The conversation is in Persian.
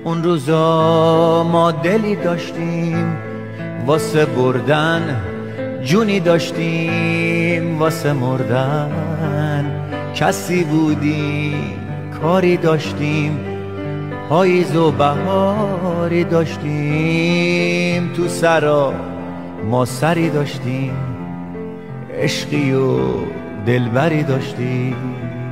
اون روزا ما دلی داشتیم واسه بردن، جونی داشتیم واسه مردن. کسی بودیم، کاری داشتیم، پاییز و بهاری داشتیم. تو سرا ما سری داشتیم، عشقی و دلبری داشتیم.